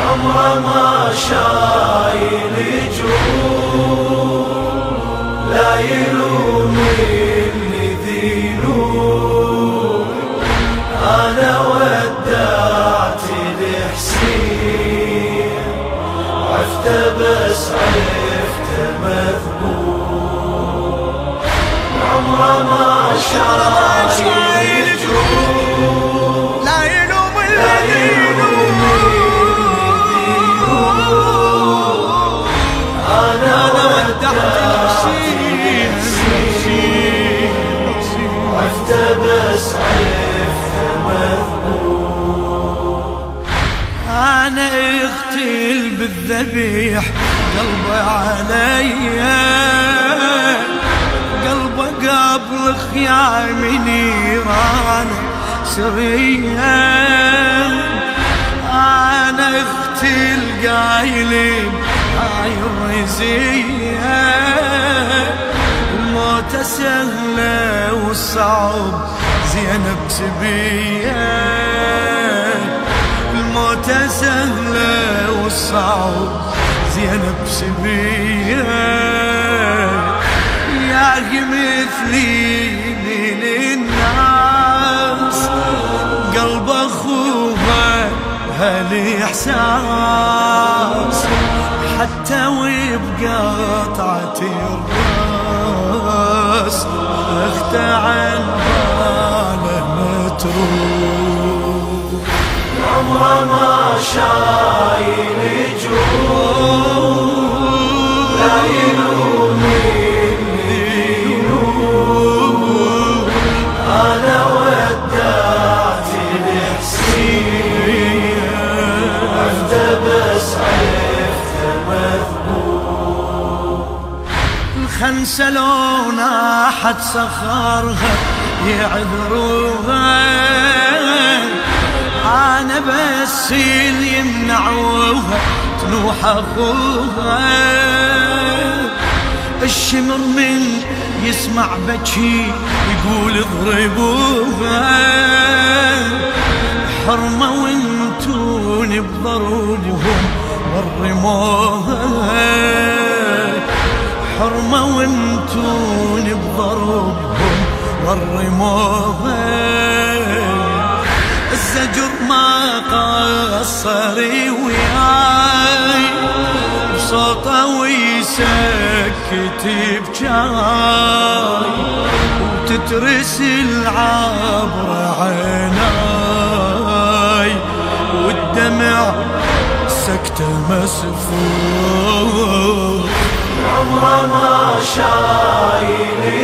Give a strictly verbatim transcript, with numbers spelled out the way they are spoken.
عمره ما شايل جروح، لا يلوم اللي ذيلوم. أنا ودعت الحسين، عفته بس عفته مذبوح. عمره ما شايل جروح، لا يلوم اللي أنا ودعت الحسين، عفته بس عفته مذبوح. أنا اغتل بالذبيح قلبه عليا، قلبه قبل خيام نيران سريا. أنا اغتل قايلين هاي الرزية، الموت سهلة والصعب زينب سبية. الموت سهلة والصعب زينب سبية. يا مثلي من الناس قلب أخوها هالإحساس، حتى وبقطعة الراس أخته عن باله متروك. عمره ما شايل جروح، لا يلوم اللي يلوم. أنا ودعت الحسين، عفته بس عفته مذبوح. الخنسة لو ناحت صخرها يعذروها، أنا بس اللي يمنعوها تنوح أخوها. الشمر من يسمع بكي يقول اضربوها، حرمة وانتون بضربهم ورموها. حرمة وانتون بضربهم ورموها. الزجر ما قصر وياي، بصوته ويسكت بجاي، وتترس العبرة عيناي، والدمع سكتة مسفوح. عمره ما شايل